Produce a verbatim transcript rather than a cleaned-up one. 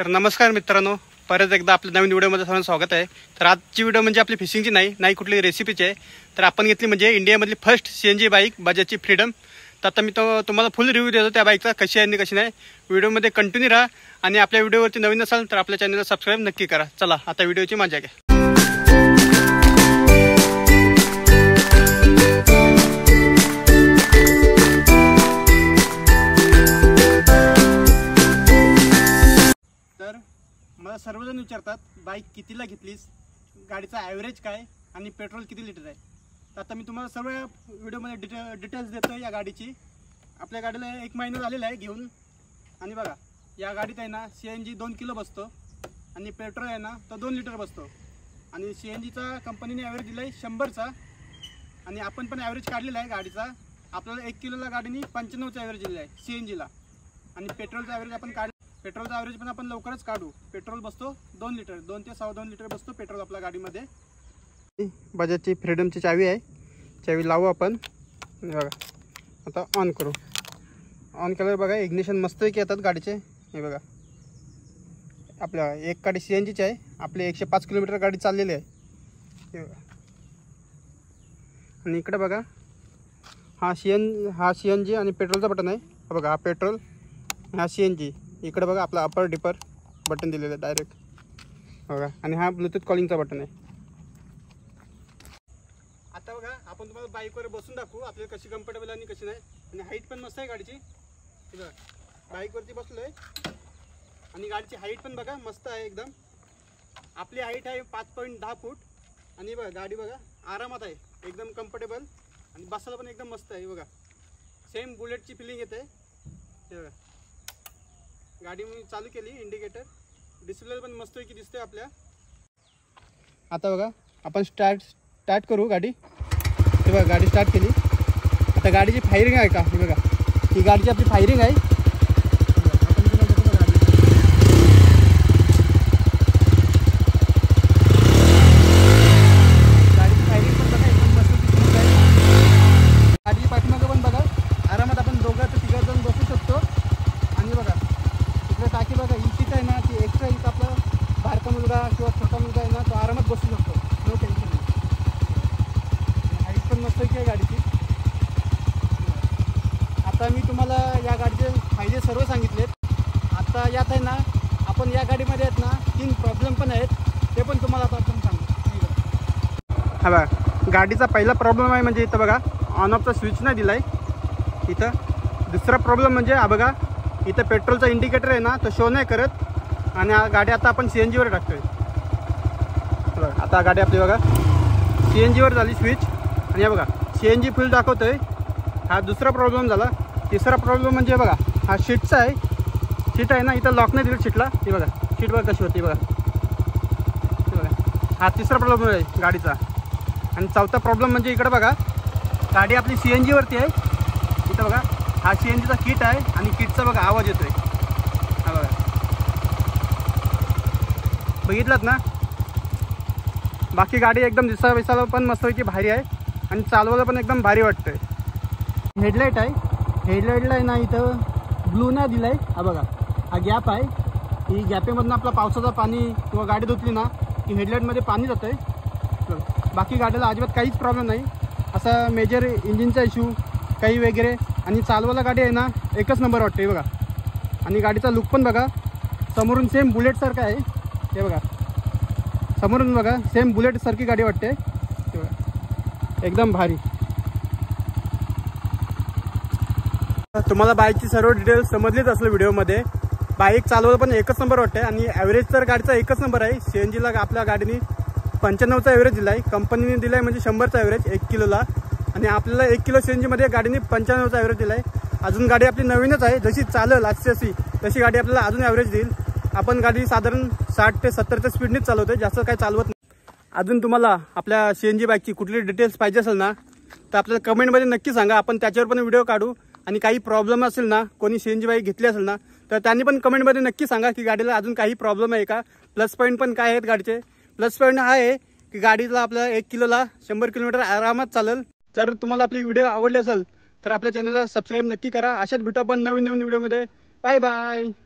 तर नमस्कार मित्रांनो, परत एकदा आपल्या नवीन व्हिडिओमध्ये सर्वांचं स्वागत आहे। तर आजची व्हिडिओ म्हणजे आपली फिशिंगची नाही नाही कुठली रेसिपीची आहे। तर आपण घेतली म्हणजे इंडियामधली first C N G bike बजाजची फ्रीडम। तर आता मी तो तुम्हाला फुल रिव्ह्यू देतो त्या बाईकचा, कशी आहे आणि कशी नाही। व्हिडिओमध्ये कंटिन्यू राहा आणि आपल्या व्हिडिओवरती नवीन असाल तर आपल्या चॅनलला सबस्क्राईब नक्की करा। चला आता व्हिडिओची मजा घ्या। मला सर्वजण विचारतात बाईक कितीला घेतलीस, गाडीचा ॲव्हरेज काय आणि पेट्रोल किती लिटर आहे। तर आता मी तुम्हाला सर्व व्हिडिओमध्ये डिटे डिटेल्स देतो या गाडीची। आपल्या गाडीला एक महिना झालेला आहे घेऊन, आणि बघा या गाडीत आहे ना सी एन जी दोन किलो बसतो आणि पेट्रोल आहे ना तो दोन लिटर बसतो। आणि सी एन जीचा कंपनीने ॲव्हरेज दिला आहे शंभरचा, आणि आपण पण ॲव्हरेज काढलेला आहे गाडीचा। आपल्याला एक किलोला गाडीने पंच्याण्णवचा ॲव्हरेज दिलेला आहे सी एन जीला, आणि पेट्रोलचा ॲव्हरेज आपण काढ पेट्रोलचा ॲव्हरेज पण आपण लवकरच काढू। पेट्रोल बसतो दोन लिटर, दोन ते सव्वा दोन लिटर बसतो पेट्रोल आपल्या गाडीमध्ये। बजाजची फ्रीडमची चावी आहे, चावी लावू आपण। बघा आता ऑन करू। ऑन केल्यावर बघा इग्निशन मस्तपैकी येतात गाडीचे। हे बघा आपल्या एक गाडी सी एन जीची आहे, आपली एकशे पाच किलोमीटर गाडी चाललेली आहे। हे बघा, आणि इकडे बघा हा सी एन हा सी एन जी आणि पेट्रोलचा बटन आहे। हा बघा हा पेट्रोल, हा सी एन जी। इकडे बघा आपला अपर डिपर बटन दिलेलं आहे डायरेक्ट बघा, आणि हा ब्लूटूथ कॉलिंगचा बटन आहे। आता बघा आपण तुम्हाला बाईकवर बसून दाखवू आपल्याला कशी कम्फर्टेबल आणि कशी नाही। आणि हाईट पण मस्त आहे गाडीची। बघा बाईकवरती बसलो आहे आणि गाडीची हाईट पण बघा मस्त आहे एकदम। आपली हाईट आहे पाच पॉईंट दहा फूट, आणि बघा गाडी बघा आरामात आहे एकदम कम्फर्टेबल, आणि बसायला पण एकदम मस्त आहे। बघा सेम बुलेटची फिलिंग येते। हे बघा गाडी मी चालू केली, इंडिकेटर डिस्प्ले पण मस्त की दिसते आपल्या। आता बघा आपण स्टार्ट स्टार्ट करू गाडी। हे बघा गाडी स्टार्ट केली। आता गाडीची फायरिंग आहे का, हे बघा ही गाडीची आपली फायरिंग आहे। गाडीची फायरिंग पण बघा एकदम मस्त दिसत आहे। गाडीच्या पाठीमागं पण बघा आरामात आपण दोघं ते तिघं जण बसू शकतो। आणि बघा इकडे टाकी बघा, ही सीट आहे ना ती एक्स्ट्रा, इथं आपला बारका मुलगा किंवा छोटा मुलगा आहे ना तो आरामात बसू शकतो, नो टेन्शन नाही। हाईट पण मस्त आहे गाडीची। आता मी तुम्हाला या गाडीचे फायदे सर्व सांगितलेत। आता यात आहे ना आपण या गाडीमध्ये आहेत ना तीन प्रॉब्लेम पण आहेत, ते पण तुम्हाला आता आपण सांगू। हा बघा गाडीचा पहिला प्रॉब्लेम आहे म्हणजे इथं बघा ऑन ऑफचा स्विच नाही दिला आहे इथं। दुसरा प्रॉब्लेम म्हणजे हा बघा इथं पेट्रोलचा इंडिकेटर आहे ना तो शो नाही करत, आणि गाडी आता आपण सी एन जीवर टाकतोय। बघा आता गाडी आपली बघा सी एन जीवर झाली स्विच, आणि हे बघा सी एन जी फुल दाखवतोय। हा दुसरा प्रॉब्लेम झाला। तिसरा प्रॉब्लेम म्हणजे बघा हा सीटचा आहे, सीट आहे ना इथं लॉक नाही दिलं सीटला। हे बघा सीट बघा कशी होती बघा, हे बघा हा तिसरा प्रॉब्लेम आहे गाडीचा। आणि चौथा प्रॉब्लेम म्हणजे इकडे बघा गाडी आपली सी एन जीवरती आहे, इथं बघा हा सी एन जीचा किट आहे, आणि किटचा बघा आवाज येतोय। हा बघा बघितलात ना। बाकी गाडी एकदम दिसा विसायला पण मस्तपैकी भारी आहे, आणि चालवायला पण एकदम भारी वाटतंय। हेडलाईट आहे, हेडलाईटला आहे ना इथं ब्लू नाही दिला आहे। हा बघा हा गॅप आहे, ही गॅपेमधून आपला पावसाचं पाणी किंवा गाडी धुतली ना की हेडलाईटमध्ये पाणी जातं आहे। बाकी गाडीला अजिबात काहीच प्रॉब्लेम नाही, असा मेजर इंजिनचा इश्यू काही वगैरे। आणि चालवायला गाडी आहे ना एकच नंबर वाटते बघा। आणि गाडीचा लुक पण बघा समोरून सेम बुलेटसारखा आहे। हे बघा समोरून बघा सेम बुलेटसारखी गाडी वाटते, हे बघा एकदम भारी। तुम्हाला बाईकची सर्व डिटेल्स समजलीच असलं व्हिडिओमध्ये। बाईक चालवायला पण एकच नंबर वाटते, आणि ॲव्हरेज तर गाडीचा एकच नंबर आहे। सी एन जीला आपल्या गाडीने पंच्याण्णवचा ॲव्हरेज दिला आहे, कंपनीने दिला आहे म्हणजे शंभरचा ॲव्हरेज एक किलोला, आणि आपल्याला एक किलो सी एन जीमध्ये गाडीने पंच्याण्णवचा ॲव्हरेज दिला आहे। अजून गाडी आपली नवीनच आहे, जशी चालेल आजची अशी तशी गाडी आपल्याला अजून ॲव्हरेज देईल। आपण गाडी साधारण साठ ते सत्तरच्या स्पीडनेच चालवते, जास्त काही चालवत नाही। अजून तुम्हाला आपल्या सी एन जी बाईकची कुठली डिटेल्स पाहिजे असेल ना तर आपल्याला कमेंटमध्ये नक्की सांगा, आपण त्याच्यावर पण व्हिडिओ काढू। आणि काही प्रॉब्लेम असेल ना, कोणी सी एन जी बाईक घेतली असेल ना तर त्यांनी पण कमेंटमध्ये नक्की सांगा की गाडीला अजून काही प्रॉब्लेम आहे का। प्लस पॉईंट पण काय आहेत गाडीचे। प्लस पॉईंट हा आहे की गाडीला आपल्याला एक किलोला शंभर किलोमीटर आरामात चालेल। जर तुम्हाला आपली व्हिडिओ आवडली असेल तर आपल्या चॅनलला सबस्क्राईब नक्की करा। अशाच भेटू आपण नवीन नवीन व्हिडिओमध्ये। Bye bye.